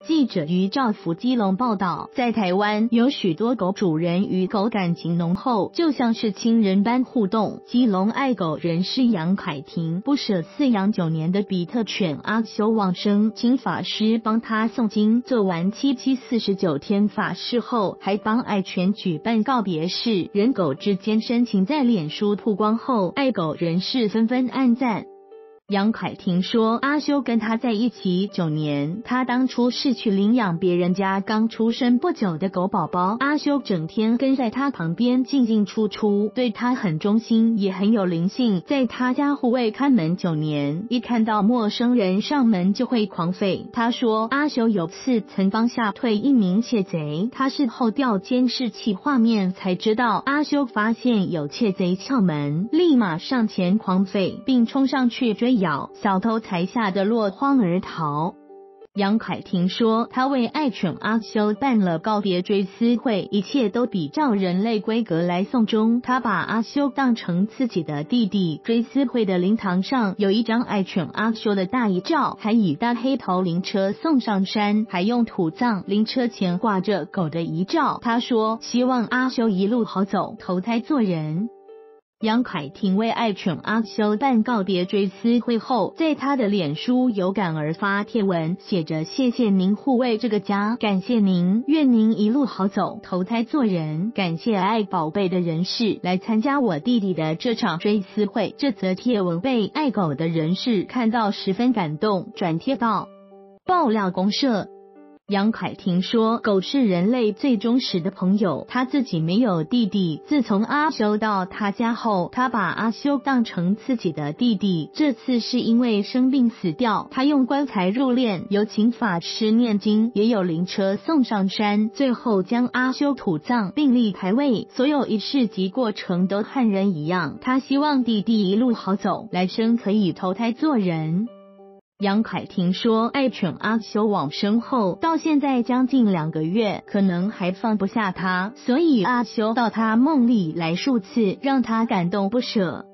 记者于兆福基隆报道，在台湾有许多狗主人与狗感情浓厚，就像是亲人般互动。基隆爱狗人士杨凯婷不舍饲养9年的比特犬阿修往生，请法师帮他诵经，做完749天法事后，还帮爱犬举办告别式。人狗之间深情在脸书曝光后，爱狗人士纷纷按赞。杨凯婷说，阿修跟他在一起9年，他当初是去领养别人家刚出生不久的狗宝宝，阿修整天跟在他旁边进进出出，对他很忠心，也很有灵性，在他家护卫看门9年，一看到陌生人上门就会狂吠。他说，阿修有次曾帮吓退一名窃贼，他事后调监视器画面才知道，阿修发现有窃贼撬门，立马上前狂吠，并冲上去追咬，小偷才吓得落荒而逃。杨凯婷说，他为爱犬阿修办了告别追思会，一切都比照人类规格来送终。他把阿修当成自己的弟弟。追思会的灵堂上有一张爱犬阿修的大遗照，还以大黑头灵车送上山，还用土葬，灵车前挂着狗的遗照。他说，希望阿修一路好走，投胎做人。杨凯婷为爱犬阿修办告别追思会后，在他的脸书有感而发贴文，写着谢谢您护卫这个家，感谢您，愿您一路好走，投胎做人，感谢爱宝贝的人士来参加我弟弟的这场追思会。这则贴文被爱狗的人士看到十分感动，转贴到爆料公社。杨凯婷说，狗是人类最忠实的朋友，他自己没有弟弟，自从阿修到他家后，他把阿修当成自己的弟弟。这次是因为生病死掉，他用棺材入殓，有请法师念经，也有灵车送上山，最后将阿修土葬并立牌位，所有仪式及过程都和人一样。他希望弟弟一路好走，来生可以投胎做人。杨凯婷说，爱犬阿修往生后，到现在将近2个月，可能还放不下他，所以阿修到他梦里来数次，让他感动不舍。